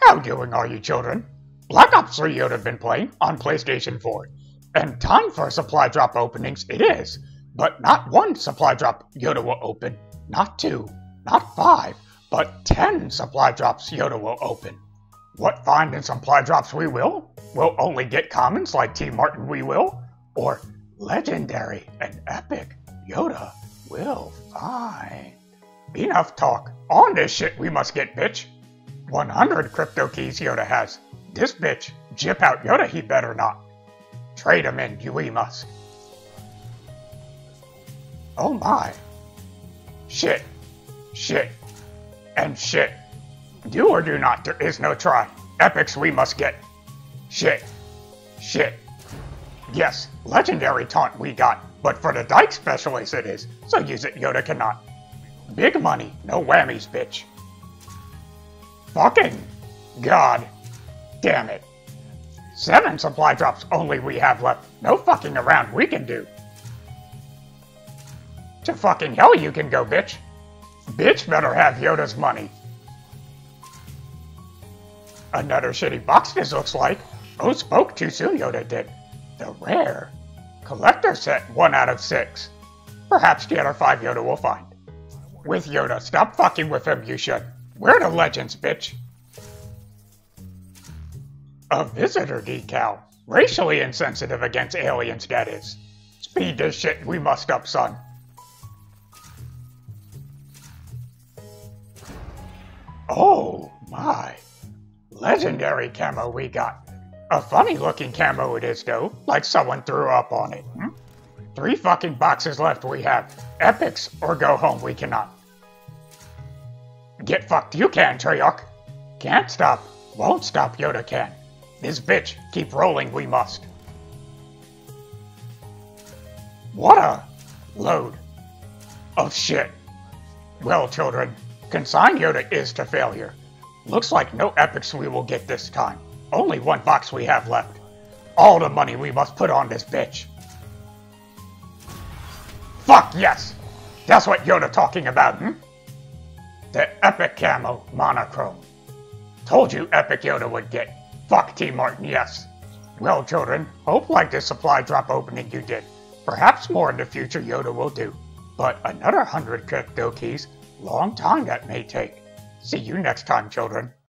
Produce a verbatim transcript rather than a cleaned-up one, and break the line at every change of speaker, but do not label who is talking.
How doing are you, children? Black Ops three Yoda been playing on PlayStation four, and time for supply drop openings it is. But not one supply drop Yoda will open, not two, not five, but ten supply drops Yoda will open. What find in supply drops we will? We'll only get commons like T Martin we will, or legendary and epic Yoda will find. Enough talk. On this shit we must get, bitch. one hundred crypto keys Yoda has. This bitch, jip out Yoda he better not. Trade him in, you we must. Oh my. Shit. Shit. And shit. Do or do not, there is no try. Epics we must get. Shit. Shit. Yes, legendary taunt we got, but for the Dyke specialist it is, so use it Yoda cannot. Big money, no whammies, bitch. Fucking God damn it. Seven supply drops only we have left. No fucking around we can do. To fucking hell you can go, bitch. Bitch better have Yoda's money. Another shitty box this looks like. Oh, spoke too soon Yoda did. The rare collector set one out of six. Perhaps the other five Yoda will find. With Yoda, stop fucking with him, you should. We're the legends, bitch. A visitor decal. Racially insensitive against aliens, that is. Speed this shit we must up, son. Oh my. Legendary camo we got. A funny looking camo it is though, like someone threw up on it. Hmm? Three fucking boxes left we have. Epics or go home we cannot. Get fucked you can, Treyarch. Can't stop, won't stop Yoda can. This bitch, keep rolling we must. What a load of shit. Well children, consign Yoda is to failure. Looks like no epics we will get this time. Only one box we have left. All the money we must put on this bitch. Fuck yes! That's what Yoda talking about, hmm? The epic camo monochrome. Told you epic Yoda would get. Fuck T Martin, yes. Well children, hope like this supply drop opening you did. Perhaps more in the future Yoda will do. But another hundred crypto keys, long time that may take. See you next time, children.